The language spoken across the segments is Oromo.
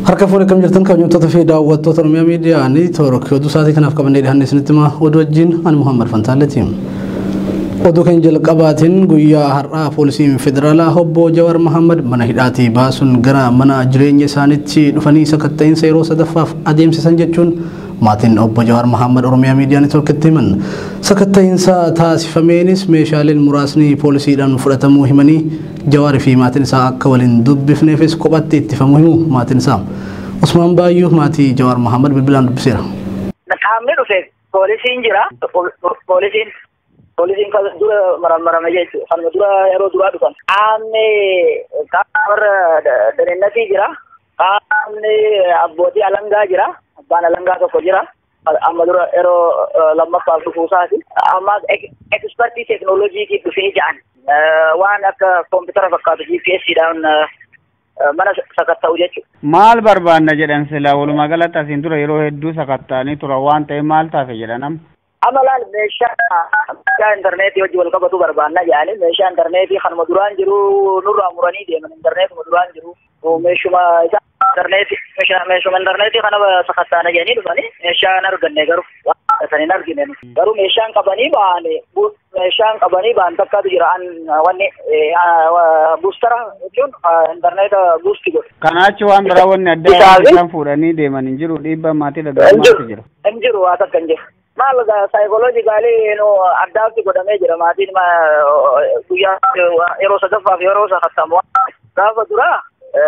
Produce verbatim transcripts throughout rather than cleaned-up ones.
Harka fuudhee kam jirtan kabajamtoota fi daawwattoota Oromiyaa miidiyaa ni toorokii oduu sa'aatii kanaaf qabannee dhiyaannee isinitti himaa oduu wajjin ani Muhammad Fantaaleti. Oduu kan jalqabaatiin guyyaa har'aa poolisiin federaalaa obbo Jawar Muhammad mana hidhaatii baasuun gara mana jireenya isaaniitti dhufanii sakatta'insa yeroo sadaffaaf adeemsisan jechuun maatiin obbo Jawar Muhammad Oromiyaa miidiyaa ni toorkitti himan. Sakatta'insa taasifameenis meeshaaleen muraasni poolisiidhaan fudhatamuu himanii Jawar fi maatiin isaa akka waliin dubbifneefis kophatti ittifamuu himu maatiin isaa. Usmaan Baayyuu maatii Jawar Muhammad bilbilaan dubbiseera. Naamni dhufe poolisiin jira. Poolisiin poolisiin kan dura maramarame jechuudha. Kan dura yeroo duraa dhufan. Qaamni qaamni dandeettii jira. Qaamni abbootii alangaa jira. Abbaan alangaa tokko jira. Amma dura yeroo lammaffaaf dhufuusaati. Amma ekspertii teekinooloojiitiin dhufee ja'an. Waan akka koompitara fakkaatu G P S-dhaan mana sakatta'u jechuudha. Maal barbaanna jedhan silaa walumaa galatti asiin dura yeroo hedduu sakatta'anii tura waan ta'e maal taate jedhanam. Amalaan meeshaa intarneetii wajji wal qabatu barbaanna jedhanii meeshaa intarneetii kanuma duraan jiru nurraa muranii deeman intarneetuma duraan jiru meeshuma isaa intarneetii meeshuma intarneetii kana sakatta'ana jedhanii dhufanii meeshaa hin arganne garuu waan hin argine garuu meeshaan qabanii ba'an meeshaan qabanii ba'an takkaatu jira wanni buustara jechuun intarneeta buusti godhu. Kanaachi waan biraa wanni adda isaan fuudhanii deeman hin jiru dhiibbaa maatii dhaga'amaatti jira. Hin jiru waa takka hin jiru. Maal saayikooloojikaalii nu addaatti godhamee jira maatiin guyyaa yeroo sadaffaaf yeroo sakattamu gaafa duraa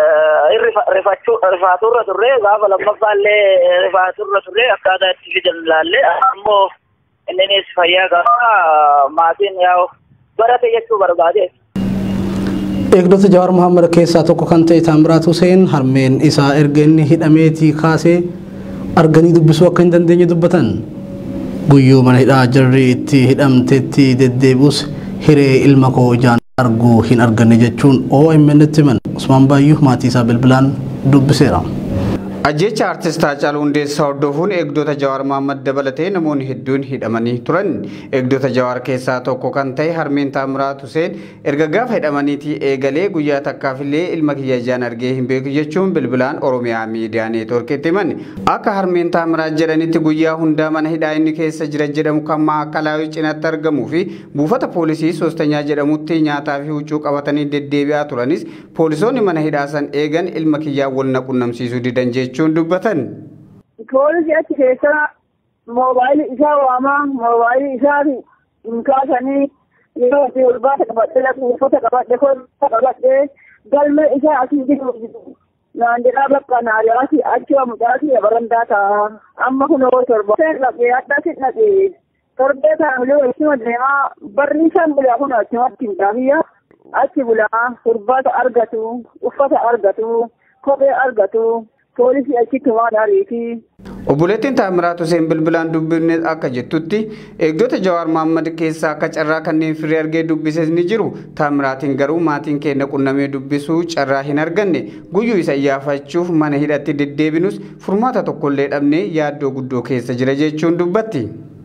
rifaaturra turre gaafa lammaffaallee rifaaturra turre akkaataa itti fidan ilaalle ammoo inninis fayyaa gaafa maatiin yaa'u barate jechuu barbaade. Eegdota Jawar Muhammad keessaa tokko kan ta'e Taamiraat Huseen harmeen isaa erga inni hidhameetii kaasee arganii dubbisuu akka hin dandeenye dubbatan. Guyyuu mana hidhaa jarri itti hidhamteetti deddeebi'us hiree ilma koo ijaan arguu hin arganne jechuun O M N itti himan. Usmaan Baayyuu maatii isaa bilbilaan dubbiseera. Ajjecha artist Haacaaluu Hundeessaa hordofuun eegdota Jawar Muhammad dabalatee namoonni hedduun hidhamanii turan. Eegdota Jawar keessaa tokko kan ta'e harmeen Taamiraat Huseen erga gaafa hidhamaniitii eegalee guyyaa takkaafillee ilma kiyya ijaan argee hin beeku jechuun bilbilaan Oromiyaa miidiyaa neetwoorkiitti himan. Akka harmeen Taamiraat jedhanitti guyyaa hundaa mana hidhaa inni keessa jira jedhamu kan Maakalaawii cinaatti argamuu fi buufata poolisii soostanyaa jedhamutti nyaataa fi huccuu qabatanii deddeebi'aa turanis poolisoonni mana hidhaa san eegan ilma kiyyaa wal qunnamsiisuu didan jechuudha. Dubbatan. Poolisii achi keessa moobaayilii isaa waamaa moobaayilii isaa hin kaasanii yeroo itti ulbaata qabadhe lafa uffata qabadhe koota qabadhe galma isaa asii jiru naan jedhaa bakka naariyaati achi mucaati barandaa ta'a amma kun yoo torba dhaqee addatti dhaqee torbee taa'amlee walitti deemaa barri isaan bulaa kun achumatti hin taafiyya achi bulaa ulbaata argatu uffata argatu kophee argatu. Poolisii achitti waan ariiti. Obboleettiin Taamiraat Huseen bilbilaan dubbifne akka jettutti eegdota Jawar Muhammad keessaa akka carraa kanneen firii argee dubbises ni jiru. Taamiraatiin garuu maatiin keenya qunnamee dubbisuu carraa hin arganne guyyuu isa iyyaafachuuf mana hidhatti deddeebinus furmaata tokkollee dhabnee yaaddoo guddoo keessa jira jechuun dubbatti.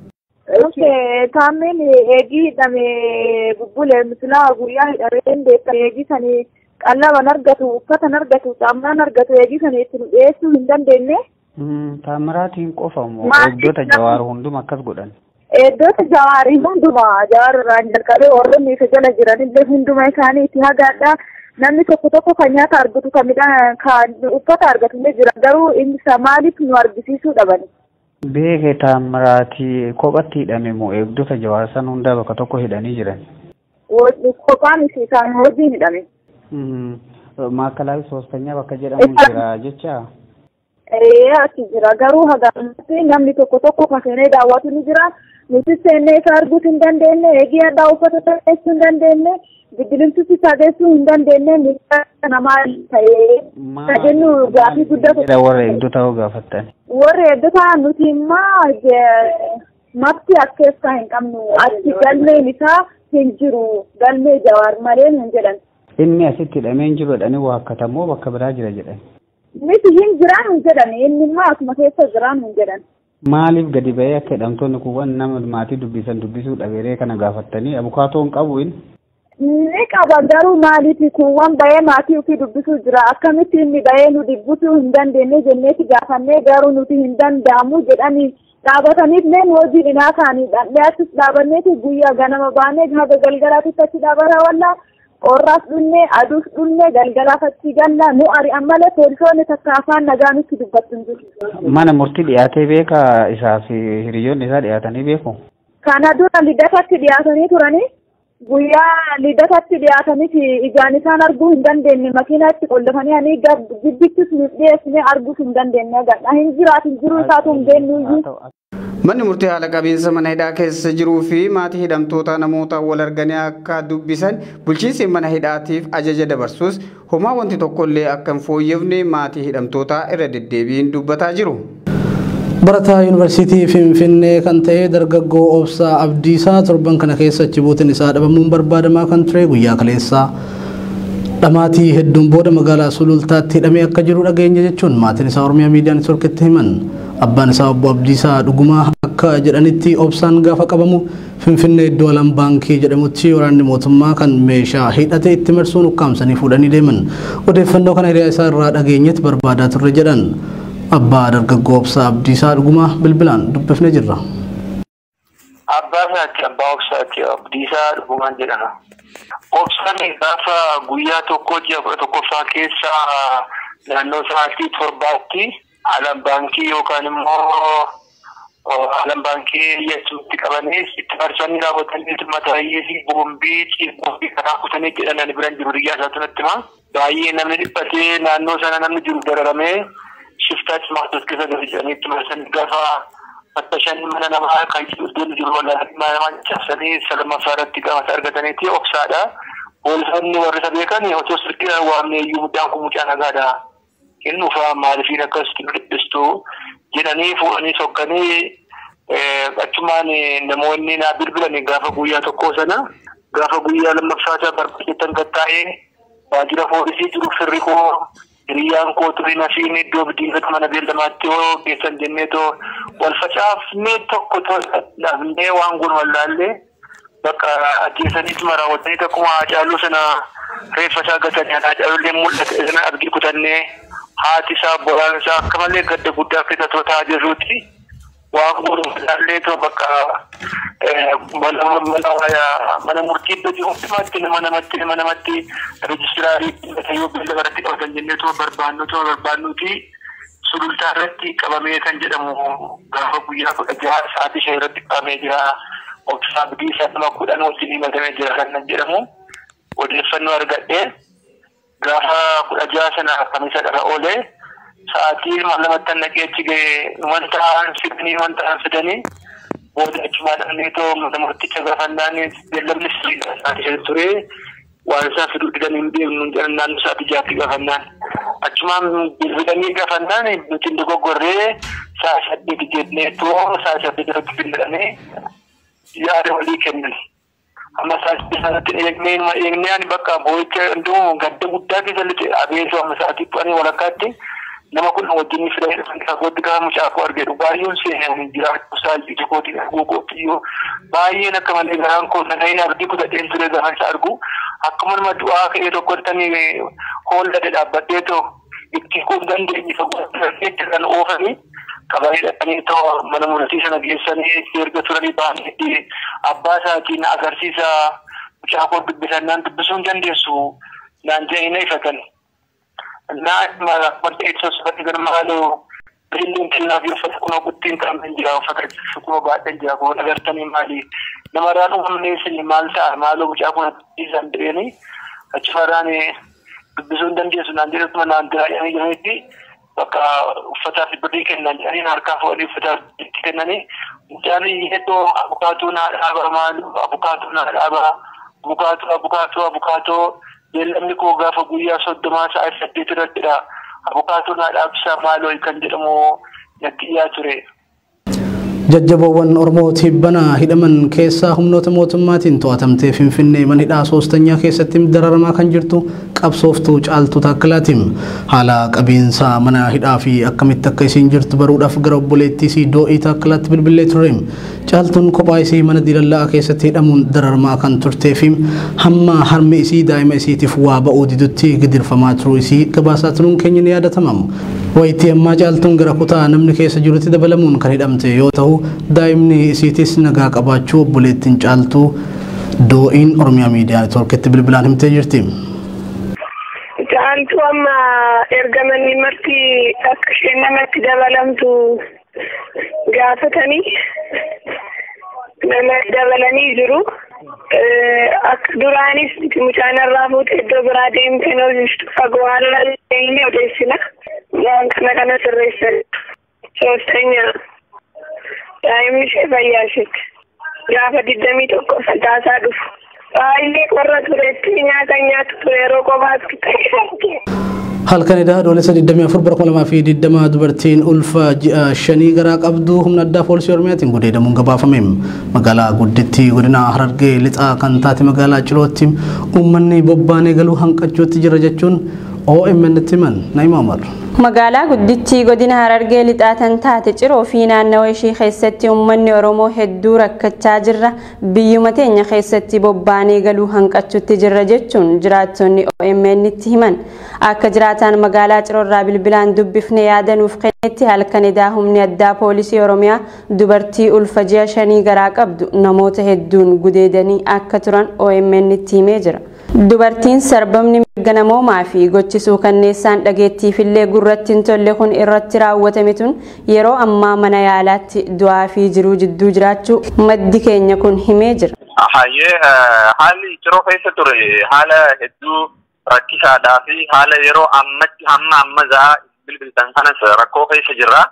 Taameen eegii hidhamee bubbulee misilaa guyyaa hidhameen beekan eegii sanii. Qallaban argatu, uffatan argatu, saamunaan argatu eegisan itti dhiyeessuu hin dandeenye. Taamiraatiin qofa moo eegdota Jawar hunduma akkas godhan? Eegdota Jawaarii hunduma Jawar irraan jalqabee warroonni isa jala jiranillee hunduma isaanii itti hagaadha. Namni tokko tokko kan nyaata argatu kan midhaan kan uffata argatullee jira garuu inni isaa maaliif nu argisiisuu dhabani? Beekee Taamiraatii kophatti hidhame moo eegdota Jawar san hundaa bakka tokko hidhanii jiran? Kophaan isaan hojiin hidhame. Maakalaawii soostanyaa bakka jedhamu jira jecha. Ee achi jira garuu hagaatti namni tokko tokko kan seenee daawwatu ni jira. Nuti seennee isa arguu hin dandeenye eegii addaa uffata taasisuu hin dandeenye bidilimtuu isaa geessuu hin dandeenye miidhaa namaa ta'ee tajaajillu gaafii guddaa. Warra eegdota hoo gaafattan. Warra eegdota nuti immoo mafti akkeessaa hin qabnu achi galmeen isaa hin jiru galmee Jawar malee hin jedhan. Inni asitti hidhameen jiru jedhanii waa akkatamoo bakka biraa jira jedhan. Miti hin jiraan hin jedhan inni immoo asuma keessa jiraan hin jedhan. Maaliif gadi ba'ee akka hidhamtoonni kuuwwan nama maatii dubbisan dubbisuu dhabeeree kana gaafattanii abukaatoon qabu inni? Ni qaba garuu maaliif kuuwwan bahee maatii ofii dubbisuu jira akkamitti inni bahee nu dubbisuu hin dandeenye jenneeti gaafannee garuu nuti hin danda'amu jedhanii dhaabataniif leen hojii dhinaa isaanii dhandheettis dhaabanneeti guyyaa ganama baanee haga galgalaatitti achi dhaabata wallaa qorraas dhunne aduus dhunne galgalaaf achi galla nu ari'an malee poolisoonni takka afaan nagaa nutti dubbattu hin jiru. Mana murtii dhiyaatee beeka isaa fi hiriyoonni isaa dhiyaatanii beeku. Kana dura liddatatti dhiyaatanii turanii guyyaa liddatatti dhiyaatanii ijaan isaan arguu hin dandeenye makiinaatti qollafanii ani gibbichis nuuf dhiyeessine arguus hin dandeenye gadhaa hin jiraatu hin jiru isaatu hin beeknu. Manni murtii haala qabiinsa mana hidhaa keessa jiruu fi maatii hidhamtoota namoota wal arganii akka dubbisan bulchiinsi mana hidhaatiif ajaja dabarsuus homaa wanti tokkollee akka hin fooyyefne maatii hidhamtoota irra deddeebiin dubbataa jiru. Barataa Yuunivarsiitii Finfinnee kan ta'e dargaggoo Obsaa Abdiisaa torban kana keessa achi buutiin isaa dhabamuun barbaadamaa kan ture guyyaa kaleessaa dhamaatii hedduun booda magaalaa Sulultaatti hidhamee akka jiru dhageenya jechuun maatiin isaa Oromiyaa Miidiyaa Neetwoorkitti himan. Abbaan isaa obbo Abdiisaa dhugumaa akka jedhanitti Obsaan gaafa qabamu Finfinnee iddoo alam baankii jedhamutti waraanni mootummaa kan meeshaa hidhatee itti marsuun ukkaamsanii fuudhanii deeman. Odeeffannoo kana hiriyaa isaa irraa dhageenyetti barbaadaa turre jedhan. Abbaa dargaggoo Obsaa Abdiisaa dhugumaa bilbilaan dubbifnee jirra. Abbaa isaatti abbaa Obsaatti Abdiisaa dhugumaan jedhama. Obsaan gaafa guyyaa tokko ji'a kudha tokkoffaa keessa naannoo sa'aatii torbaatti alam baankii yookaan immoo alam baankii yesuutti qabanii itti marsanii raawwatanii mataa fi boombii ciibboombii karaa kutanii jedhan biraan jiru biyyaa isaa tunatti ma baay'ee namni dhiphatee naannoo sana namni jiru dararamee shiftaach maatos keessa gadi jedhanii itti marsanii gaafa fattashan mana namaa kan jiru jiru walaalanii mana namaa cabsanii salmaffaa irratti qaamata argataniiti Obsaadha. Poolisoonni warri isa beekan otoo sirrii waamne iyyuu mucaan kun mucaa nagaadha. Inni ufaa maalifiin akkasitti nu dhiphistu jedhanii fuudhanii sokkanii achumaan namoonni naa bilbilan gaafa guyyaa tokkoo sana gaafa guyyaa lammaffaa isaa barbaadeettan gattaa'ee waajjira poolisii jiru firri koo hiriyyaan koo turii nafiin iddoo bidiifata mana beellamaatti yoo geessan jenneetoo wal facaafnee tokko dhabnee waan kun wallaallee bakka ajjeesaniitu raawwatanii akkuma Haacaaluu sana reeffa isaa gatanii Haacaaluullee mul'ate sana abdii kutannee haati isaa boraan isaa akka malee gadda guddaa keessa ta'aa jirruuti waan kun wallaallee too bakka mana murtii iddoo jiruutti nama namatti nama namatti reejistiraarii yoo beellama irratti qabatan jenneetoo barbaannutoo barbaannuti sulultaa irratti qabamee kan jedhamu gaafa guyyaa kudha jaha sa'aatii shan irratti qabamee jira. Obsaa Abdiisaa nama kudhan wajjin himatamee jira kan jedhamu odeeffannoo argadhee gaafa kudha jaha sana kamisa dhala oolee sa'aatii lamatti naqee achi ga'ee wanta aan fidanii wanta aan fidanii booda achumaa dhaqneetoo mana murticha gaafannaan beellamni sa'aatii shan ture waan isaan fiduu didan hin beeknu jedhan naannoo sa'aatii jaatti gaafannaan achumaan bilbilanii gaafannaan nuti hin dogoggorree sa'a saddeeti jenneetoo sa'a saddeeti irratti bilbilamee yaada walii kennan. Amma sa'aatii sanatti eegnee eegnee ani bakka boo'icha hunduu gadda guddaa keessa lixee abeesoo amma sa'aatii bu'anii walakkaatti nama kun wajjin fidanii dhufan fagootti gaafa mucaakoo argeetu baay'een seenanii jiraachuu sa'aatii tokkootti arguu qophiyyoo baay'een akka malee garaan koo nagaheen abdii kutadheen ture gaafa isa argu akkuma nama du'aa ka'ee tokkottanii hoollade dhaabbadheetoo itti kun dandeenye fagootti kan oofanii qabanii dhaqanii ta'u mana murtii sana geessanii erga turanii ba'anii abbaa isaatiin agarsiisa mucaakoo dubbisannaan dubbisuu hin dandeessu naan jedhanii ifatan. Naa wanta ibsuus fatti garmaaloo birilliin kennaaf yoo uffata kunoo guttiin qaameen jira uffata kunoo baadhan jira kun agartanii maali namarraan uumamnee isin maal ta'a maaloo mucaakoo isaan dhibeenii achumarraan dubbisuu hin dandeessu naan jedhatuma naan diraayanii jiranitti bakka uffataa fi birrii kennan jedhanii harkaa fuudhanii uffataa itti kennanii mucaan hedduu abukaatoo naa dhaaba maalu abukaatoo naa dhaaba abukaatoo abukaatoo abukaatoo beellamni koo gaafa guyyaa soddomaa sa'a saddeet irrattidha abukaatoo naa dhaabsaa maaloo kan jedhamu natti dhiyaa ture. Jajjaboowwan Oromoo tibbana hidhaman keessaa humnoota mootummaatiin to'atamtee Finfinnee mana hidhaa soostanyaa keessatti dararamaa kan jirtu qabsooftuu caaltuu taakkilaatiin haala qabiinsa mana hidhaa fi akkamitti akka isiin jirtu baruudhaaf gara obboleettii isii do'ii taakkilaatti bilbilee ture. Caaltuun kophaa isii mana diilallaa keessatti hidhamuun dararamaa kan turtee fi hamma harmi isii daa'ima isiitiif waa ba'uu didutti gidirfamaa turuu isii gabaasaa turuun keenya ni yaadatama. Wayitii ammaa caaltuun gara kutaa namni keessa jirutti dabalamuun kan hidhamte yoo ta'u daa'imni isiitis nagaa qabaachuu obboleettiin caaltuu do'iin Oromiyaa Miidiyaa Neetwoorkitti bilbilaan himtee jirti. Caaltuu amma erga manni marti akka isheen namatti dabalamtu gaafatanii nama dabalanii jiru. Akka duraanis mucaan irraa fuutee iddoo biraa deemtee noosistu fagoo haala illee odeessina. Waan kana kana sirreessan. Soostanya daa'imni ishee fayyaa isheetti. Gaafa digdamii tokko sadaasaa dhufu. Baay'ee qorra turetti nyaata nyaatu ture yeroo qofaatti ta'e. Halkan edaa adoolessa digdamii afur bara kuma lamaa fi digdama dubartiin ulfa ji'a shanii garaa qabdu humna addaa poolisii Oromiyaatiin gudeedamuun gabaafame. Magaalaa guddittii godina Harargee lixaa kan taate magaalaa Cirootti uummanni bobbaanee galuu hanqachuutti jira jechuun O M N itti himan Naima Umar. Magaalaa guddittii godina Harargee lixaa kan taate Ciroo fi naannawa ishii keessatti uummanni Oromoo hedduu rakkachaa jirra. Biyyuma teenya keessatti bobbaanee galuu hanqachuutti jirra jechuun jiraattonni O M N itti himan. Akka jiraataan magaalaa Ciroorraa bilbilaan dubbifne yaadanuuf kennetti halkan edaa humni addaa poolisii Oromiyaa dubartii ulfa ji'a shanii garaa qabdu namoota hedduun gudeedanii akka turan O M N itti himee jira. Dubartiin sarbamni mirga namoomaa fi gochisuu kanneessaan dhageettiifillee gurratti hin tolle kun irratti raawwatame tun yeroo ammaa mana yaalaatti du'aa fi jiruu jidduu jiraachuu maddi keenya kun himee jira. Hayyee haalli Ciroo keessa ture haala hedduu rakkisaadhaa fi haala yeroo ammatti hamma amma za'a bilbiltan kanas rakkoo keessa jirra.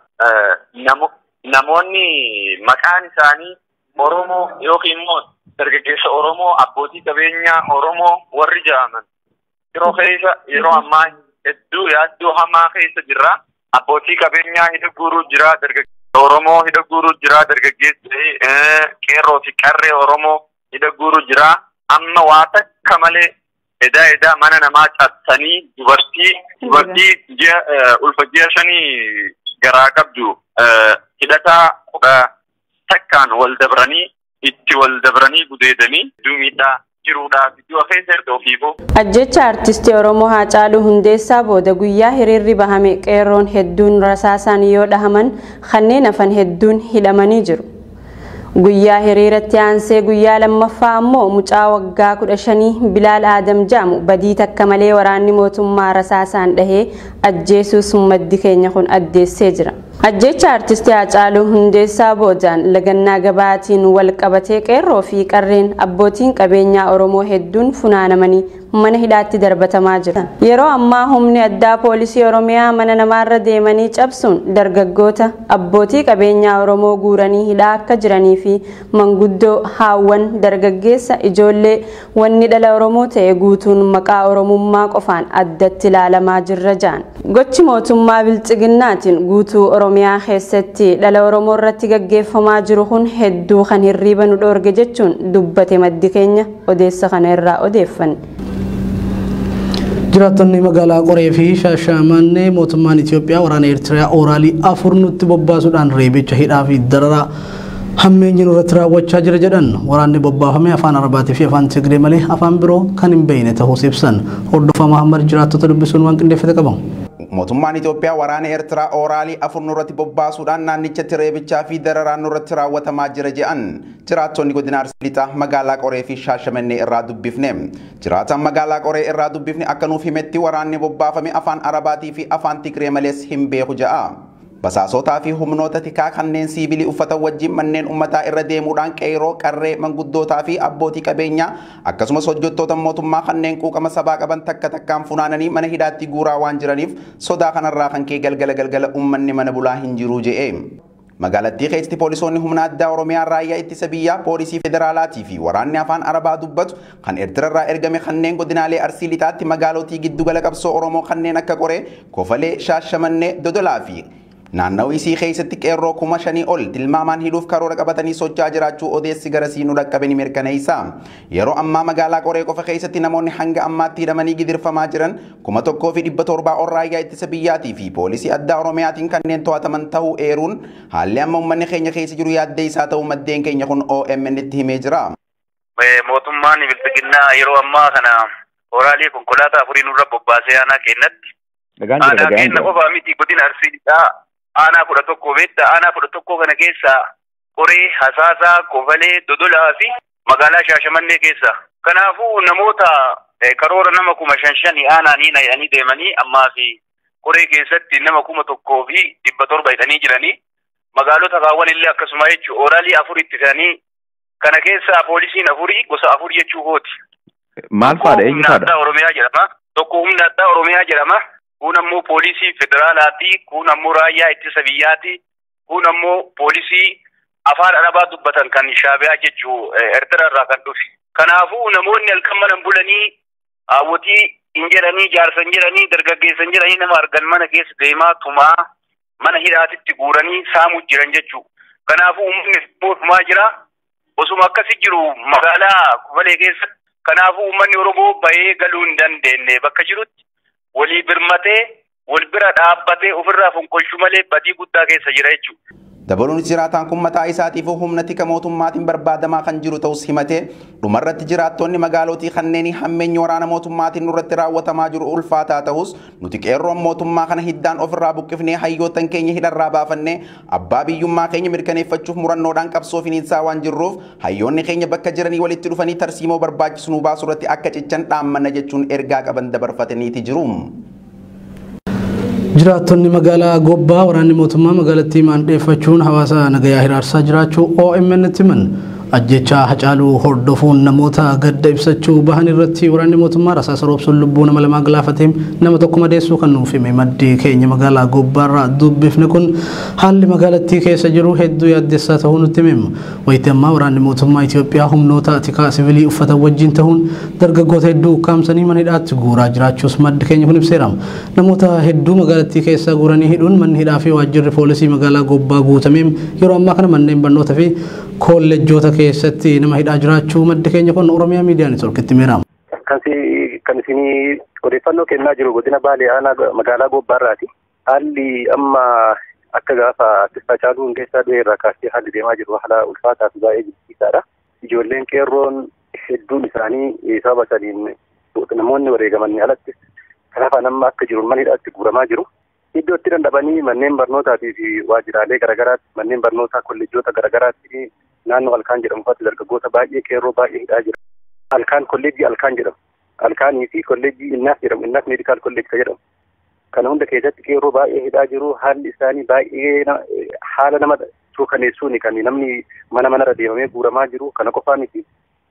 Namoonni maqaan isaanii Oromoo yookiin immoo dargaggeessa Oromoo abbootii qabeenyaa Oromoo warri jedhaman Ciroo keessa yeroo ammaa hedduu yaaddoo hamaa keessa jirra. Abbootii qabeenyaa hidha guuruu jira, dargaggeessa Oromoo hidha guuruu jira, dargaggeessa qeerroo fi qarree Oromoo hidha guuruu jira. Amma waa takka malee edaa edaa mana namaa cabsanii dubartii dubartii ulfa ji'a shanii garaa qabdu hidhataa kudha takkaan wal dabranii itti wal dabranii gudeedanii duumidhaa jiruudhaa biyya keessa erga ofiifoo. Ajjecha artistii Oromoo Haacaaluu Hundeessaa booda guyyaa hiriirri bahame qeerroon hedduun rasaasaan yoo dhahaman kanneen hafan hedduun hidhamanii jiru. Guyyaa hiriiratti aansee guyyaa lammaffaa ammoo mucaa waggaa kudha shanii Bilaal Aadam jaamu badii takka malee waraanni mootummaa rasaasaan dhahee ajjeesuus maddi keenya kun addeessee jira. Ajjecha artistii Haacaaluu Hundeessaa boodaan lagannaa gabaatiin wal qabatee qeerroo fi qarreen abbootiin qabeenyaa Oromoo hedduun funaanamanii mana hidhaatti darbatamaa jira. Yeroo ammaa humni addaa poolisii Oromiyaa mana namaarra deemanii cabsuun dargaggoota abbootii qabeenyaa Oromoo guuranii hidhaa akka jiranii fi manguddoo haawwan dargaggeessa ijoollee wanni dhala Oromoo ta'e guutuun maqaa Oromummaa qofaan addatti ilaalamaa jirra jaan. Gochi mootummaa biltsiginnaatiin guutuu Oromiyaa keessatti dhala Oromoo irratti gaggeeffamaa jiru kun hedduu kan hirriiba nu dhoorge jechuun dubbate maddi keenya odeessa kana irraa odeeffanne. Jiraattonni magaalaa Qoree fi Shaashamannee mootummaan Itoophiyaa waraana Eertiraa ooraalii afur nutti bobbaasuudhaan reebicha hidhaa fi dararaa hammeenyi nurratti raawwachaa jira jedhan. Waraanni bobbaafame afaan Arabaatii fi afaan Tigree malee afaan biroo kan hin beekne ta'uus ibsan. Hordofaa Mahammad jiraattota dubbisuun waan qindeeffate qabu. Mootummaan Itoophiyaa waraana Eertiraa ooraalii afur nurratti bobbaasuudhaan naannichatti reebichaa fi dararaan nurratti raawwatamaa jira jedhan. Jiraattonni godina Arsii Lixaa magaalaa Qoree fi Shaashamannee irraa dubbifne. Jiraataan magaalaa Qoree irraa dubbifne akka nuuf himetti waraanni bobbaafame afaan Arabaatii fi afaan Tigree malees hin beeku ja'a. Basaasotaa fi humnoota tikaa kanneen siivilii uffata wajjin manneen ummataa irra deemuudhaan qeerroo qarree manguddootaa fi abbootii qabeenyaa akkasumas hojjettoota mootummaa kanneen quuqama sabaa qaban takka takkaan funaananii mana hidhaatti guuraa waan jiraniif sodaa kanarraa kan kee galgala galgala ummanni mana bulaa hin jiru je'e. Magaalattii keessatti poolisoonni humna addaa Oromiyaa raayyaa ittisa biyyaa poolisii federaalaatii fi waraanni afaan Arabaa dubbatu kan Eertirarraa ergame kanneen godinaalee Arsii Lixaatti magaalotii giddugala qabsoo Oromoo kanneen akka Qoree, Kofalee, Shaashamannee, Dodolaa fi naannawii isii keessatti qeerroo kuma shanii ol tilmaamaan hidhuuf karoora qabatanii socho'aa jiraachuu odeessi garasii nu dhaqqabanii mirkaneessa. Yeroo ammaa magaalaa Qoree qofa keessatti namoonni hanga ammaatti hidhamanii gidirfamaa jiran kuma tokkoo fi dhibba torbaa ol raayyaa ittisa biyyaatii fi poolisii addaa Oromiyaatiin kanneen to'ataman ta'uu eeruun haalli amma uummanni keenya keessa jiru yaaddeessaa ta'uu maddeen keenya kun O M N itti himee jira. Mootummaan bilbilinaa yeroo ammaa kana horaalee konkolaataa afurii nurra bobbaasee aanaa kennatti. Aanaa kenna qofaa miti godina Arsiidhaa aanaa kudha tokko beektaa aanaa kudha tokko kana keessa Qoree, Hasaasaa, Kofalee, Dodolaa fi magaalaa Shaashamannee keessa. Kanaafuu namoota karoora nama kuma shan shanii aanaanii nayanii deemanii ammaa fi Qoree keessatti nama kuma tokkoo fi dhibba torba hidhanii jiranii magaalota kaawwan illee akkasuma jechuun oraalii afur ittisanii kana keessa poolisiin afurii gosa afur jechuu kooti. Maal faadha eenyu faadha? Humna addaa Oromiyaa jedhama. Tokko humna addaa Oromiyaa jedhama. Kun ammoo poolisii federaalaati. Kun ammoo raayyaa ittisa biyyaati. Kun ammoo poolisii afaan arabaa dubbatan kan Shaabiyaa jechuu Eertira irraa kan dhufe. Kanaafuu namoonni halkan mana bulanii hawwatii hin jedhanii jaarsan jedhanii dargaggeessan jedhanii nama argan mana keessa deemaa tumaa mana hidhaatitti guuranii saamuu jiran jechuu. Kanaafuu uummanni mootummaa jira. Osuma akkasi jiru magaalaa Kofalee keessatti kanaafuu uummanni Oromoo bahee galuu hin dandeenye bakka jirutti walii birmatee wal bira dhaabbatee ofirraa fonqolchuu malee badii guddaa keessa jira jechuudha. Dabaluun jiraataan kun mataa isaatiif humna tika mootummaatiin barbaadamaa kan jiru ta'us himatee dhumarratti jiraattonni magaalotii kanneen hammeenya waraana mootummaatiin nurratti raawwatamaa jiru ulfaataa ta'us nuti qeerroon mootummaa kana hiddaan ofirraa buqqifnee hayyootan keenya hidharraa baafannee abbaa biyyummaa keenya mirkaneeffachuuf murannoodhaan qabsoo finiinsaa waan jirruuf hayyoonni keenya bakka jiranii walitti dhufanii tarsiimoo barbaachisu nu baasuu irratti akka cichan dhaammanna jechuun ergaa qaban dabarfataniiti jiru. Jiraattonni magaalaa Gobbaa waraanni mootummaa magaalattii maandheeffachuun hawaasa nagayaa hiraarsaa jiraachuu O M N itti himan. Ajjechaa Hacaaluu hordofuun namoota gadda ibsachuu bahan irratti waraanni mootummaa rasaasa roobsuun lubbuu nama lamaa galaafateem nama tokko madeessuu kan nuuf hime maddii keenya magaalaa Gobbaarraa dubbifne kun haalli magaalattii keessa jiru hedduu yaaddessaa ta'uu nutti himema. Wayitii ammaa waraanni mootummaa Itoophiyaa humnoota tikaa siviilii uffata wajjin ta'uun dargaggoota hedduu ukkaamsanii mana hidhaatti guuraa jiraachuus maddi keenya kun ibseera. Namoota hedduu magaalattii keessa guuranii hidhuun manni hidhaa fi waajjirri poolisii magaalaa Gobbaa guutameem yeroo ammaa kana manneen barnootaa fi kolleejjota keessatti nama hidhaa jiraachuu maddi keenya kun Oromiyaa miidiyaa neetworkitti himeera. Kan isinii odeeffannoo kennaa jiru godina Baalee aanaa magaalaa Gobbaarraati. Haalli amma akka gaafa Hacaaluu Hundeessaa du'e irraa kaasee haalli deemaa jiru haala ulfaataa fi baay'ee jibbisiisaadha. Ijoolleen qeerroon hedduun isaanii sababa saniin namoonni wareegamanii alatti kanaafaan amma akka jiru mana hidhaatti guuramaa jiru. Iddoo itti dandabanii manneen barnootaatii fi waajjiraalee garaagaraatti manneen barnootaa kolleejjota garaagaraatti naannoo alkaan jedhamu fa'aatti dargaggoota baay'ee qeerroo baay'ee hidhaa jira. Alkaan kolleejjii alkaan jedhamu. Alkaanii fi kolleejjii innaas jedhamu. Innaas meedikaal kolleejjii jedhamu. Kana hunda keessatti qeerroo baay'ee hidhaa jiru. Haalli isaanii baay'ee haala nama suukaneessuuni kan namni mana manarra deemamee guuramaa jiru. Kana qofaa miti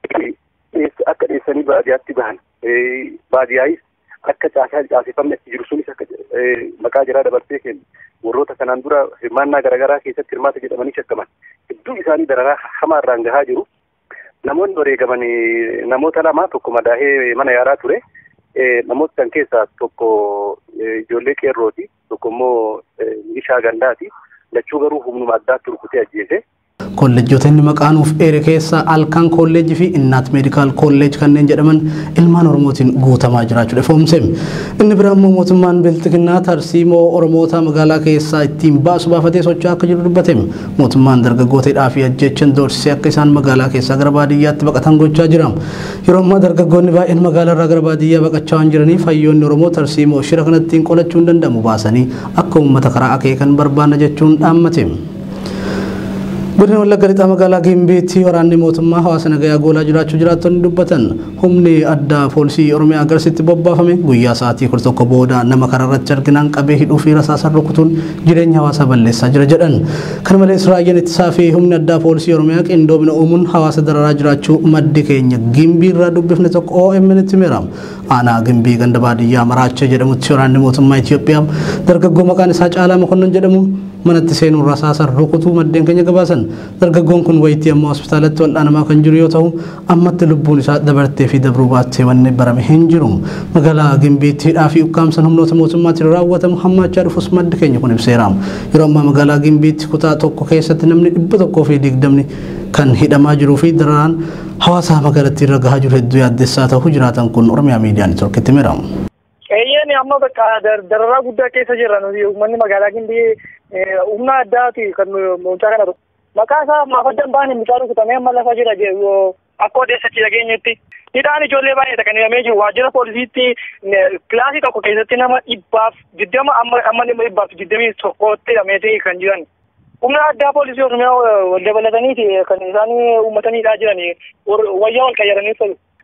akka dheessanii baadiyyaatti bahan. Baadiyyaayis akka caaseffamne itti jiru sunis akka maqaa jiraa dabarsee kennu. Warroota kanaan dura hirmaannaa garaagaraa keessatti hirmaata jedhamanii shakkaman. Hedduu isaanii dararaa hamaa irraan gahaa jiru. Namoonni wareegaman namoota lama tokko madaahee mana yaalaa ture. Namoota kan keessaa tokko ijoollee qeerrooti. Tokko immoo milishaa gandaati. Lachuu garuu humnuma addaatti rukutee ajjeese. Kolleejjota inni maqaan nuuf eere keessa alkaan kolleejjii fi innaat meedikaal kolleej kanneen jedhaman ilmaan Oromootiin guutamaa jiraachuudha foomseem. Inni biraa immoo mootummaan bilxiginnaa tarsiimoo Oromoota magaalaa keessaa ittiin baasu baafatee socho'aa akka jiru dubbateem. Mootummaan dargaggoota hidhaa fi ajjechan doorsisee akka isaan magaalaa keessaa gara baadiyyaatti baqatan gochaa jira. Yeroo ammaa dargaggoonni baay'een magaalaa irraa gara baadiyyaa baqachaa waan jiraniif hayyoonni Oromoo tarsiimoo shira kanattiin qolachuu hin danda'amu baasanii akka uummata karaa akeekan barbaanna jechuun dhaammateem. Godina Wallagga Lixaa magaalaa Gimbiitti waraanni mootummaa hawaasa nagayaa goolaa jiraachuu jiraattonni dubbatan humni addaa poolisii Oromiyaa garasitti bobbaafame guyyaa sa'aatii kudha tokko booda nama kararratti arginaan qabee hidhuu fi rasaasan rukutuun jireenya hawaasaa balleessaa jira jedhan. Kana malees raayyaan ittisaa fi humni addaa poolisii Oromiyaa qindoomina uumuun hawaasa dararaa jiraachuu maddi keenya Gimbii irraa dubbifne tokko O M N itti himeera. Aanaa Gimbii ganda baadiyyaa Maraacha jedhamutti waraanni mootummaa Itoophiyaa dargaggoo maqaan isaa Caalaa Mokonnon jedhamu manatti seenuun rasaasan rukutuu maddeen keenya gabaasan. Dargaggoon kun wayitii amma hospitaalatti wal'aanamaa kan jiru yoo ta'u ammatti lubbuun isaa dabartee fi dabruu baattee wanni barame hin jiru. Magaalaa Gimbiitti hidhaa fi ukkaamsan humnoota mootummaatiin raawwatamu hammaachaa dhufus maddi keenya kun ibseera. Yeroo ammaa magaalaa Gimbiitti kutaa tokko keessatti namni dhibba tokkoo fi digdamni kan hidhamaa jiruu fi dararaan hawaasa magaalattii irra gahaa jiru hedduu yaaddessaa ta'uu jiraatan kun Oromiyaa Miidiyaa Neetwoorkitti himera. Eeyyeen amma bakka dararaa guddaa keessa jirra nuti uummanni magaalaa Gimbii humna addaati kan mucaa kana maqaa isaa maafaddan baane mucaa rukutamee amma lafa jira akka odeessachi dhageenyetti. Hidhaan ijoollee baay'eeta kan hidhamee jiru waajjira poolisiitti kilaasii tokko keessatti nama dhibbaaf digdama amma amma nama dhibbaaf digdamii tokkotti hidhameeti kan jiran. Humna addaa poolisii Oromiyaa wal dabalataniiti kan isaan uummataniidhaa jiran wayyaa wal qayyaraniif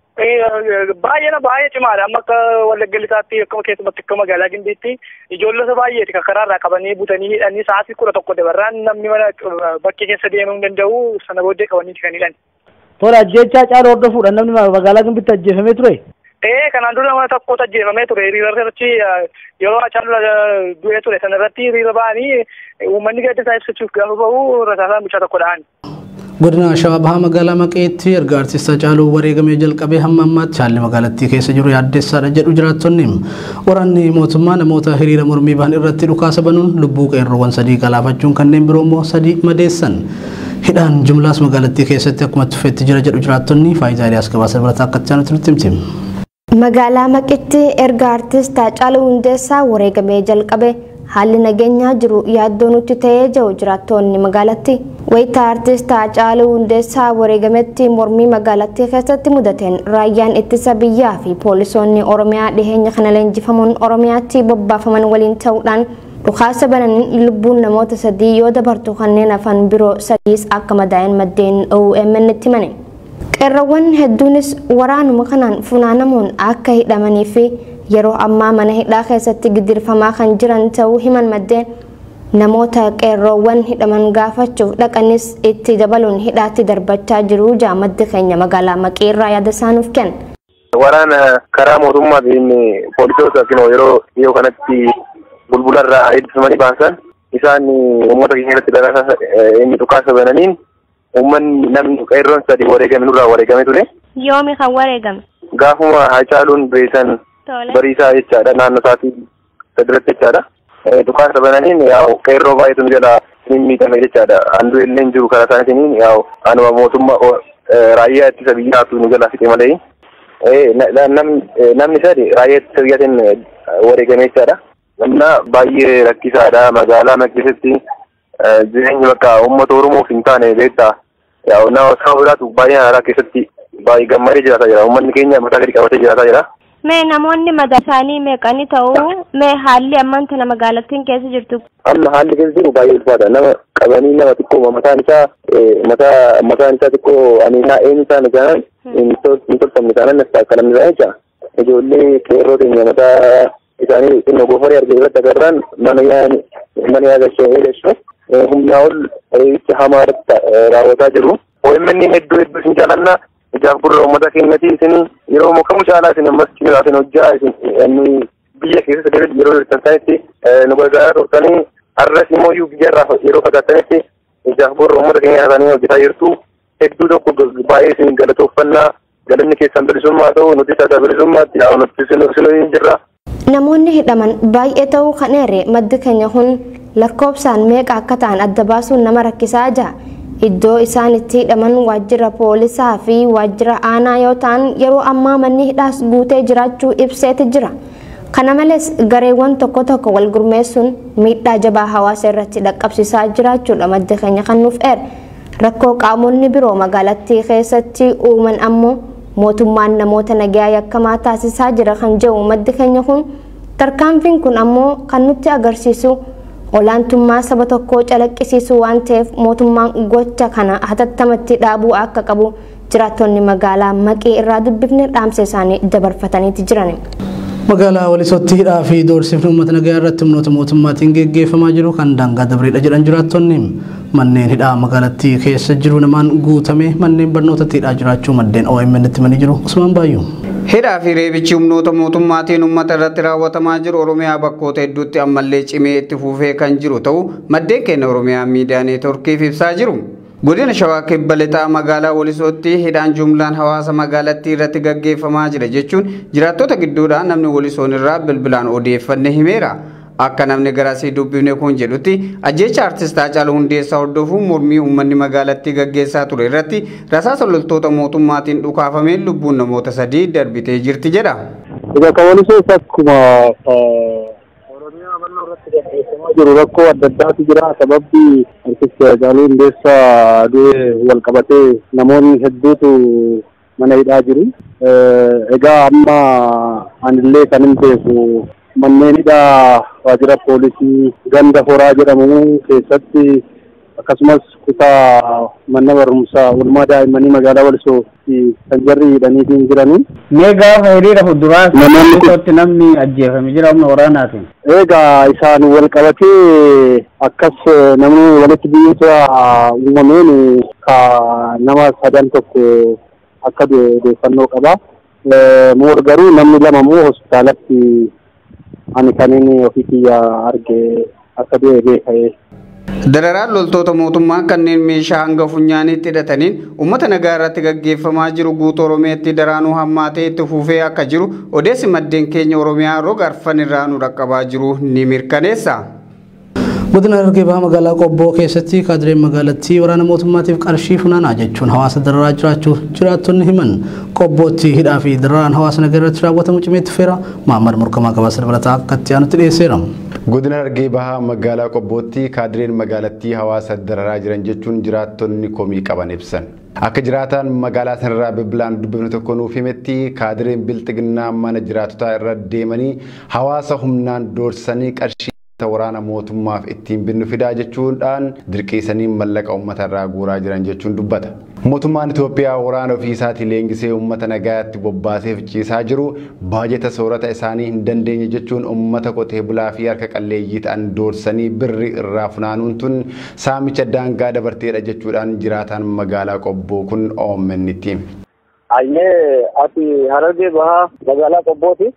baay'ee baay'ee cimaadha amma akka Wallagga Lixaatti akkuma keessumatti akka magaalaa Gimbiitti ijoollota baay'eeti kan karaarraa qabanii butanii hidhanii sa'aatii kudha tokko dabarraan namni mana bakkee keessa deemuu hin danda'u sana booddee qabaniiti kan hidhan. Tola ajjeechaa caalaa hordofuudhaan namni magaalaa Gimbiitti ajjeefamee ture. Ee kanaan dura nama tokkotu ajjeefamee ture hiriira irratti yeroo Hacaaluu du'ee ture sana irratti hiriira ba'anii uummanni gadda isaa ibsachuuf gaafa bahu rasaasaan mucaa tokko dha'an. Godina Shawaa Bahaa magaalaa Maqeetti erga artist Hacaaluu wareegamee jalqabee hamma ammaatti haalli magaalattii keessa jiru yaaddessaadha jedhu jiraattonni. Waraanni mootummaa namoota hiriira mormii bahan irratti dhukaasa banuun lubbuu qeerroowwan sadii galaafachuun kanneen biroo immoo sadii madeessan. Hidhaan jumlaas magaalattii keessatti akkuma tuffeetti jira jedhu jiraattonni faayidaa Eliyaas gabaasa birataa akka itti nutti himti. Magaalaa Maqeetti erga artist Hacaaluu Hundeessaa wareegamee jalqabe haalli nageenyaa jiru yaaddoo nutti ta'ee jiru jiraattonni magaalattii. Wayita artist Hacaaluu Hundeessaa wareegametti mormii magaalattii keessatti mudateen raayyaan ittisa biyyaa fi poolisoonni Oromiyaa dhiheenya kana leenjifamuun Oromiyaatti bobbaafaman waliin ta'uudhaan dhukaasa bananiin lubbuun namoota sadii yoo dabartu kanneen hafan biroo sadiis akka madaa'an maddeen O M N itti himane. Qeerroowwan hedduunis waraanuma kanaan funaanamuun akka hidhamanii fi yeroo ammaa mana hidhaa keessatti gidirfamaa kan jiran ta'uu himan maddeen namoota qeerroowwan hidhaman gaafachuuf dhaqanis itti dabaluun hidhaatti darbachaa jiru jaamaddi keenya magaalaa Maqee irraa yaada isaanuuf kenna. Waraana karaa mootummaatiin poolisoota yeroo dhiyoo kanatti bulbularraa eebbifamanii baasan isaan uummata keenya irratti darasaa inni dhukaasa bananiin uummanni namni qeerroon sadii wareegame nurraa wareegame ture. Yoomi kan wareegame? Gaafuma Hacaaluun beesan bariisaa jechaadha naannoo isaatii sadiratti jechaadha. Dhukaasa bananiin yaa'u qeerroo baay'eetu nu jala miidhame jechaadha. Handuu illee hin jiru karaa isaaniitiin yaa'u anuma mootummaa raayyaa ittisa biyyaatu nu jala fixe malee namni sadi raayyaa ittisa biyyaatiin wareegame jechaadha. Namna baay'ee rakkisaadha magaalaa Maqeetti jireenyi bakka uummata Oromoof hin taane beektaa yaa'u nama saba biraatu baay'ee haaraa keessatti baay'ee gammadee jiraataa jira. Uummanni keenya mataa gadi qabatee jiraataa jira. Mee namoonni madaa isaanii meeqani ta'uu mee haalli ammaan tana magaalattiin keessa jirtu? Amma haalli keessa jiru baay'ee ulfaata. Nama qabanii nama xiqqoo mataan isaa mataa mataan isaa xiqqoo ani naa eenyu isaan ijaaran hin tolfamne isaanan akka namni isaa jecha. Ijoollee qeerroo keenya mataa isaanii xinnoo goofaree argee irratti agarraan mana yaani mana yaagachoo eegachoo humnaa ol itti hamaa raawwataa jiru. O M N hedduu hedduu isin jaalannaa. Ijaaf gurra uummata keenyatti isin yeroo mukamu caalaa isin ammas cimaa isin hojjaa isin biyya keessatti gadi yeroo jirtan sanitti nu gargaaraa turtanii har'as immoo biyya irraa yeroo fagaattanitti ijaaf gurra uummata keenya isaanii hojjetaa jirtu hedduu tokko baay'ee isin galatoofannaa galanni keessan bilisummaa ta'u nuti isa bilisummaatti yaa'u nuti sinuu hin jirra. Namoonni hidhaman baay'ee ta'uu kan eere maddi keenya kun lakkoofsaan meeqa akka ta'an adda baasuun nama rakkisaa jira. Iddoo isaan itti hidhaman waajjira poolisaa fi waajjira aanaa yoo ta'an yeroo ammaa manni hidhaas guutee jiraachuu ibseeti jira. Kana malees gareewwan tokko tokko wal gurmeessuun miidhaa jabaa hawaasa irratti dhaqqabsiisaa jiraachuudha maddi keenya kan nuuf eere. Rakkoo qaamonni biroo magaalattii keessatti uuman ammoo mootummaan namoota nagaa yakkamaa taasisaa jira kan jedhu maddi keenya kun tarkaanfiin kun ammoo kan nutti agarsiisu olaantummaa saba tokkoo calaqqisiisu waan ta'eef mootummaan gocha kana hatattamatti dhaabuu akka qabu jiraattonni magaalaa Maqee irraa dubbifne dhaamsa isaanii dabarfataniiti jiran. Magaalaa Walisootti hidhaa fi doorsifni uummata nagaa irratti humnoota mootummaatiin geggeeffamaa jiru kan daangaa dabreedha jedhan jiraattonni. Manneen hidhaa magaalattii keessa jiru namaan guutame manneen barnootatti hidhaa jiraachuu maddeen O M N itti himanii jiru. Usmaan Baayyuu. Hidhaa fi reebichi humnoota mootummaatiin uummata irratti raawwatamaa jiru Oromiyaa bakkoota hedduutti ammallee cimee itti fufee kan jiru ta'uu maddeen keenya Oromiyaa miidiyaa neetworkiif ibsaa jiru. Godina Shawaa Kibba Lixaa magaalaa Wolisootti hidhaan jumlaan hawaasa magaalattii irratti gaggeeffamaa jira jechuun jiraattota gidduudhaan namni Wolisoon irraa bilbilaan odeeffanne himeera. Akka namni garasii dubbifne kun jedhutti ajjeecha artistaa Haacaaluu Hundeessaa hordofuun mormii uummanni magaalattii gaggeessaa ture irratti rasaasa loltoota mootummaatiin dhukaafameen lubbuun namoota sadii darbitee jirti jedha. Egaa kan Wolisoos akkuma Oromiyaa bal'oo irratti gaggeeffamaa jiru rakkoo adda addaatu jira. Sababni artistii Haacaaluu Hundeessaa du'ee wal qabatee namoonni hedduutu mana hidhaa jiru. Egaa amma anillee kan hin beeku manneen hidhaa waajjira poolisii ganda horaa jedhamu keessatti akkasumas kutaa mana barumsaa oolmaa daa'immanii magaalaa Wolisootti kan jarri hidhanii jiranii. Mee gaafa hiriira fuulduraa namoonni namni ajjeefame jira humna waraanaatiin. Egaa isaan wal qabatee akkas namni walitti bu'iinsa uumameen ka nama sadan tokko akka odeeffannoo qaba. Moor garuu namni lama immoo hospitaalatti ani kanini ofii arge akka du'e beekame. Dararaan loltoota mootummaa kanneen meeshaa hanga funyaaniitti hidhataniin uummata nagaa irratti gaggeeffamaa jiru guutuu Oromiyaatti daraanuu hammaatee itti fufee akka jiru odeessi maddeen keenya Oromiyaa roga arfan irraa nu dhaqqabaa jiru ni mirkaneessa. Godina Harargee Bahaa magaalaa Qobboo keessatti kaadireen magaalattii waraana mootummaatiif qarshii funaanaa jechuun hawaasa dararaa jiraachuu jiraattonni himan. Qobbootti hidhaa fi dararaan hawaasa nagaa irratti raawwatamu cimeetti feera. Maamad Murkamaa gabaasa dabalataa akkatti aanutti dhiyeesseera. Godina Harargee Bahaa magaalaa Qobbootti kaadireen magaalattii hawaasa dararaa jiran jechuun jiraattonni komii qaban ibsan. Akka jiraataan magaalaa sanarraa bilbilaan dubbifne tokko nuuf himetti kaadireen bilxiginnaa mana jiraatotaa irra deemanii hawaasa humnaan doorsanii qarshii waraana mootummaaf ittiin binnu fidaa jechuudhaan dirqiisanii mallaqa uummata irraa guuraa jiran jechuun dubbata. Mootummaan Itoophiyaa waraana ofii isaatii leengisee uummata nagaatti bobbaasee ficciisaa jiru baajeta soorata isaanii hin dandeenye jechuun uummata qotee bulaa fi harka qalleeyyii ta'an doorsanii birri irraa funaanuun tun saamicha daangaa dabarteedha jechuudhaan jiraataan magaalaa Qobboo kun oommennitti. Ayyee ati Harargee Bahaa magaalaa Qobbooti.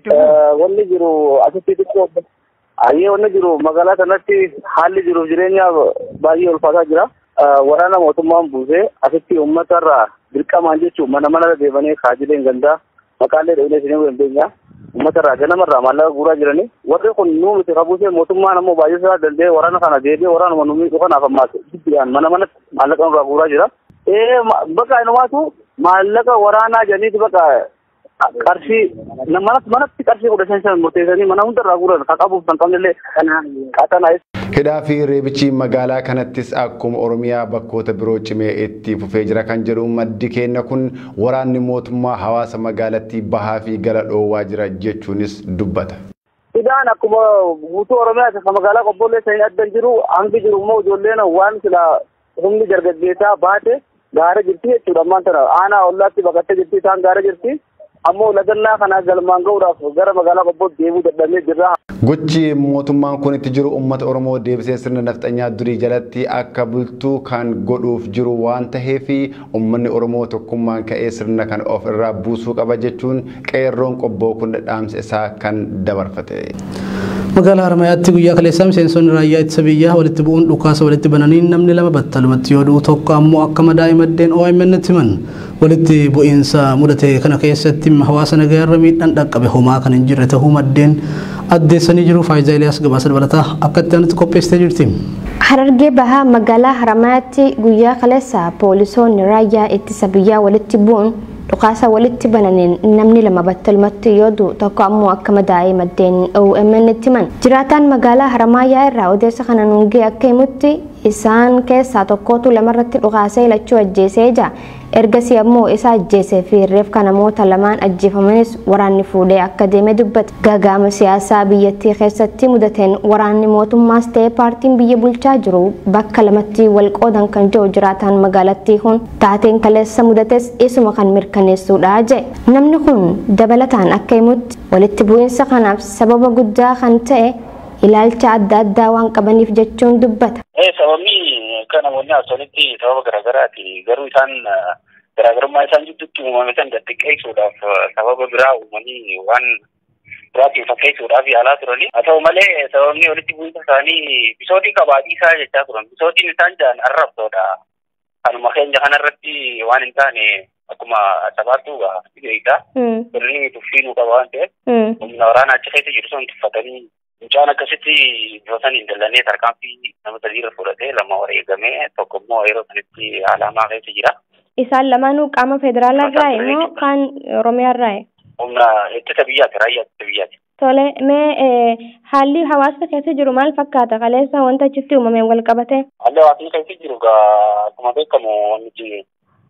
Wanni jiru asitti xiqqoo ayyee wanni jiru magaalaa kanatti haalli jiruuf jireenya baay'ee ulfaataa jira. Waraana mootummaan buusee asitti uummata irraa dirqamaan jechuun mana mana deebanii kaajileen gandaa maqaalee dheeynee isin dandeenya uummata irraa ganama irraa maallaqa guuraa jiranii warri kun nuu miti qabuusee mootummaan ammoo baay'ee isaa danda'ee waraana kana deebi'ee waraanuma nuumii dhufanaaf ammaas jiddiyaan mana manatti maallaqa irraa guuraa jira. Ee bakka inumaatu maallaqa waraanaa janiiti bakka qarshii manatti manatti qarshii kudha shan shan murteessanii mana hundarraa guuran kan qabuuf kan qabnellee qaxanaa. Hidhaa fi reebichi magaalaa kanattis akkuma Oromiyaa bakkoota biroo cimee itti fufee jira kan jedhu maddi keenya kun waraanni mootummaa hawaasa magaalattii bahaa fi gala dhoowwaa jira jechuunis dubbata. Hidhaan akkuma guutuu Oromiyaa kan magaalaa Qobboollee sanii addan jiru hangi jiru immoo ijoolleen waan sila humni dargaggeessaa baate gaara jirti jechuudha. Ammaan tana aanaa ollaatti baqattee jirti isaan gaara jirti. Ammoo lagannaa kana galmaan ga'uudhaaf gara magaalaa Qobbootti deemuu dadhabnee jirra. Gochi mootummaan kun itti jiru uummata Oromoo deebisee sirna nafxanyaa durii jalatti akka bultuu kan godhuuf jiru waan ta'eef uummanni Oromoo tokkummaan ka'ee sirna kan of irraa buusuu qaba jechuun qeerroon Qobboo kun dhaamsa isaa kan dabarfate. Magaalaa Haramayaatti guyyaa kaleessaa miseensonni raayyaa ittisa biyyaa walitti bu'uun dhukaasa walitti bananii namni lama battalumatti yoo du'u tokko ammoo akka madaa'e maddeen O M N tti himan. Walitti bu'iinsa mudate kana keessatti hawaasa nagaa irra miidhaan dhaqqabe homaa kan hin jirre ta'uu maddeen addeessanii jiru. Faayidaa Eliyaas gabaasa dabalataa akka itti aanutti qopheessitee jirti. Harargee Bahaa magaalaa Haramayaatti guyyaa kaleessaa poolisoonni raayyaa ittisa biyyaa walitti bu'uun dhukaasa walitti bananiin namni lama battalumatti yoo du'u tokko ammoo akka madaa'e maddeen O M N tti himan. Jiraataan magaalaa Haramayaa irraa odeessa kana nuungee akka himutti isaan keessaa tokkotu lamarratti dhukaasee lachuu ajjeesee jira. Ergasii ammoo isa ajjeesee fi reefka namoota lamaan ajjeefamanis waraanni fuudhee akka deeme dubbate. Gagaama siyaasaa biyyattii keessatti mudateen waraanni mootummaas ta'ee paartiin biyya bulchaa jiru bakka lamatti wal qoodan kan jiru jiraataan magaalattii kun taateen kaleessa mudates isuma kan mirkaneessuudha jedhe. Namni kun dabalataan akka himutti walitti bu'iinsa kanaaf sababa guddaa kan ta'e ilaalcha adda addaa waan qabaniif jechuun dubbata. Sababni kana wanni asolitti sababa garaagaraati garuu isaan garaagarummaa isaan gidduutti uumame san xiqqeessuudhaaf sababa biraa uumanii waan biraatiin fakkeessuudhaaf yaalaa turani. Haa ta'u malee sababni walitti bu'insa isaanii bisootii qabaatiisaa jechaa turan. Bisootiin isaan jedhan arrabsoodha. Kanuma keenya kanarratti waan hin taane akkuma sabaattuu beektaa. Birni tuffiinuu qaba waan ta'eef humna waraanaa achi keessa jiru sun tuffatanii mucaan akkasitti bifa hin dallannee tarkaanfii nama sadiirra fudhatee lama wareegamee tokko immoo yeroo sanatti alamaa keessa jira. Isaan lamaanuu qaama federaalaa irraa immoo kan Oromiyaa irraa? Humna ittisa biyyaati, raayyaa ittisa biyyaati. Tole, mee haalli hawaasa keessa jiru maal fakkaata? Kaleessa wanta achitti uumameen wal qabate? Haalli hawaasni keessa jiru akkuma beekamu nuti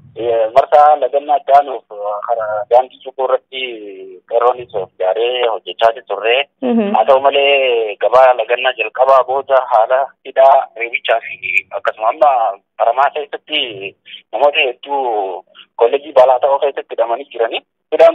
marsaa lagannaa addaanuuf karaa daandii cukuu irratti qeerroonis ijaaree hojjechaa turre. Haa ta'u malee gabaa lagannaa jalqabaa booda haala hidhaa reebichaa fi akkasuma amma baramaa keessatti namoota hedduu kolleejii balaa ta'uu keessatti hidhamanii jirani. Hidhaan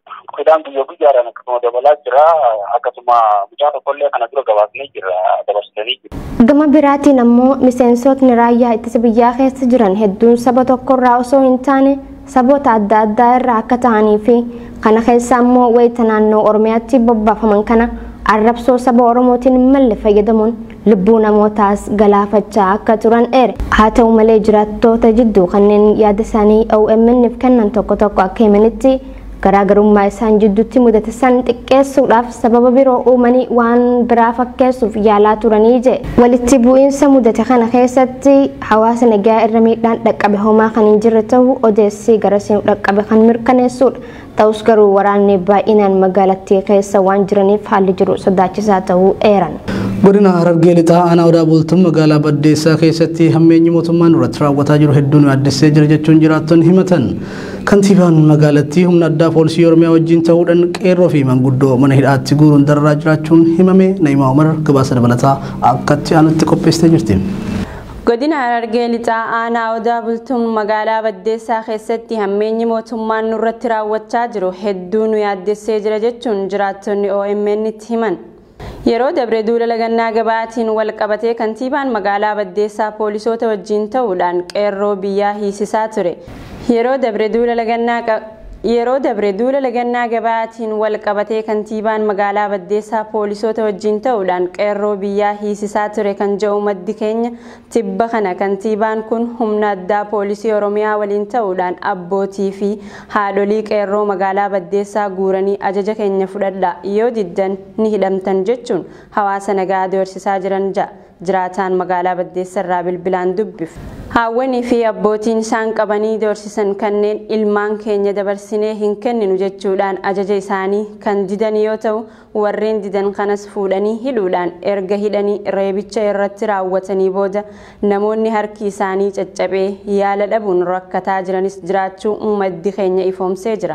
guyyaa guyyaadhaan akkasuma dabalaa jira. Akkasuma mucaa tokkollee kana dura gabaasnee jira dabarsitanii jiru. Gama biraatiin ammoo miseensotni raayyaa ittisa biyyaa keessa jiran hedduun saba tokkorraa osoo hin taane saboota adda addaa irraa akka ta'anii fi kana keessa ammoo wayita naannoo Oromiyaatti bobbaafaman kana arrabsoo saba Oromootiin malle fayyadamuun lubbuu namootaas galaafachaa akka turan eere. Haa ta'u malee jiraattoota jidduu kanneen yaada isaanii O M N f kennan tokko tokko akka himanitti garaagarummaa isaan jidduutti mudate san xiqqeessuudhaaf sababa biroo uumanii waan biraa fakkeessuuf yaalaa turanii je. Walitti bu'iinsa mudate kana keessatti hawaasa nagaa irra miidhaan dhaqqabe homaa kan hin jirre ta'uu odeessii garasiin dhaqqabe kan mirkaneessuudha. Ta'us garuu waraanni baay'inaan magaalattii keessa waan jiraniif haalli jiru sodaachisaa ta'uu eeran. Godina Harargee lixaa aanaa Odaa bultuun magaalaa Baddeessaa keessatti hammeenyi mootummaan irratti raawwataa jiru hedduun yaaddessee jira jechuun jiraattonni himatan. Kantiibaan magaalattii humna addaa poolisii Oromiyaa wajjin ta'uudhaan qeerroo fi manguddoo mana hidhaatti guuruun dararaa jiraachuun himame. Na'imaa Umar gabaasa dabalataa akkatti aanutti qopheessitee jirti. Godina Harargee lixaa aanaa Odaa bultuun magaalaa Baddeessaa keessatti hammeenyi mootummaan irratti raawwachaa jiru hedduun yaaddessee jira jechuun jiraattonni O M N itti himan. Yeroo dabre duula lagannaa gabaatiin wal qabatee kantiibaan magaalaa Baddeessaa poolisoota wajjin ta'uudhaan qeerroo biyyaa hiisisaa ture. Yeroo dabre duula lagannaa Yeroo dabre duula lagannaa gabaatiin wal qabatee kantiibaan magaalaa Baddeessaa poolisoota wajjin ta'uudhaan qeerroo biyyaa hiisisaa ture kan jedhu maddi keenya tibba kana kantiibaan kun humna addaa poolisii Oromiyaa waliin ta'uudhaan abbootii fi haadholii qeerroo magaalaa Baddeessaa guuranii ajaja keenya fudhadhaa yoo diddan ni hidhamtan jechuun hawaasa nagaa doorsisaa jiran ja'a. Jiraataan magaalaa Baddeessaa irraa bilbilaan dubbif. Haawwanii fi abbootiin isaan qabanii doorsisan kanneen ilmaan keenya dabarsinee hin kenninu jechuudhaan ajaja isaanii kan didan yoo ta'u warreen didan kanas fuudhanii hidhuudhaan erga hidhanii reebicha irratti raawwatanii booda namoonni harki isaanii caccabee yaala dhabuun rakkataa jiranis jiraachuu maddi keenya ifoomsee jira.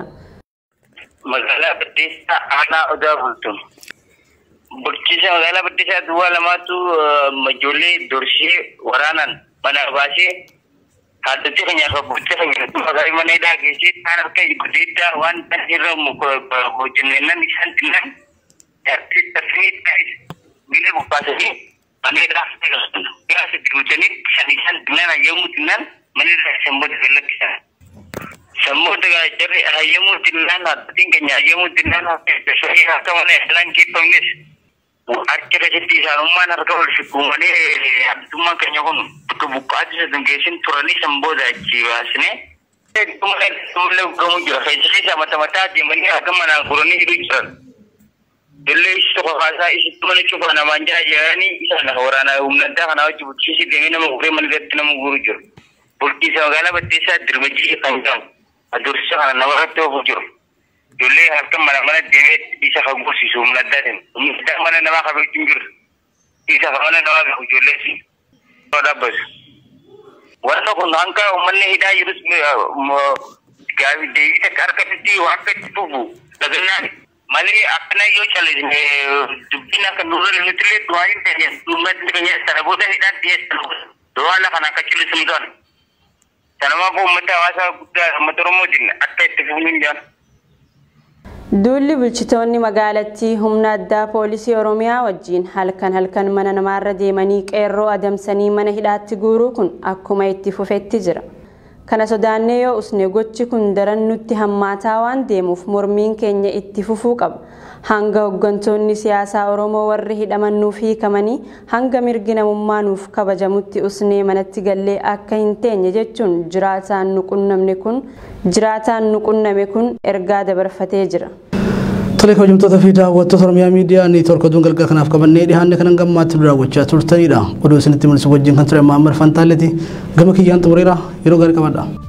Magaalaa Baddeessaa aanaa Odaa bultuun. Bulchiinsa magaalaa Baddeessaa duwwaa lamaatu ijoollee doorsisee waraanaan mana baasee haadhotii keenya fi abbootii keenya magaalaa mana hidhaa keessee isaan harka guddeeddaa waan irra hojjennaan isaan dinnan miila bobbaasanii mana hidhaa gaasa guutanii bishaan isaan dinnan hayyamuu dinnan mana hidhaa samboota galakkisan. Samboota jarri hayyamuu dinnan haadhotiin keenya hayyamuu dinnan harka mana hidhaan geeffamnes. Harka keessatti isaanummaan harka wal shukkuumanii haadhotummaan keenya kun bakka buqqaatti isa geessin turanii sanbooda achi baasnee. Dhumma gamu jira. Keessatti isaa mata mataa deemanii akka manaan guranii hidhuu jiran. Illee isi tokko kaasaa isitti mana cufaa namaan jira jedhanii isaan waraanaa humna addaa kanaa wajji bulchiinsi deemee nama guree mana irratti nama guruu jiru. Bulchiinsa magaalaa Baddeessaa dirmajii kan jedhamu. Adoorsiisa kana nama irratti oofuu jiru. Ijoollee harka mana mana deemee isa kan gursiisu humna addaatiin. Humna addaa mana namaa kabeetti hin jiru. Isa kan mana namaa gahu ijoollee si. Dhaabbatu. Wanti kun hanga uummanni hidhaa jirus gaafi deebii takka harkatti waan akka itti fufu lagannaan malee akkana yoo callisne dubbiin akka nurra nuti illee du'aa hin ta'e uummatni keenya sana booda hidhaan dhiyeessan du'aa la kana akka callisu mutaan. Sanamaaf uummata hawaasaa guddaa uummata Oromootiin akka itti fufu hin jaan. Duulli bulchitoonni magaalattii humna addaa poolisii Oromiyaa wajjin halkan halkan mana namaarra deemanii qeerroo adamsanii mana hidhaatti guuruu kun akkuma itti fufetti jira. kana sodaannee yoo usne gochi kun daran nutti hammaataa waan deemuuf mormiin keenya itti fufuu qaba. Hanga hooggantoonni siyaasaa Oromoo warri hidhaman nuuf hiikamanii hanga mirgi namummaa nuuf kabajamutti usnee manatti gallee akka hin teenye jechuun jiraataan nu qunnamne kun jiraataan nu qunname kun ergaa dabarfatee jira. Tole kabajamtoota fi daawwattoota Oromiyaa miidiyaa neetwoork oduun galgala kanaaf qabannee dhiyaanne kanan gammaatti daawwachaa turtanidha. Oduu isinitti mul'isu wajjin kan ture Muhammad Fantaaleti gama kiyyaan xumureera yeroo gaarii qabadha.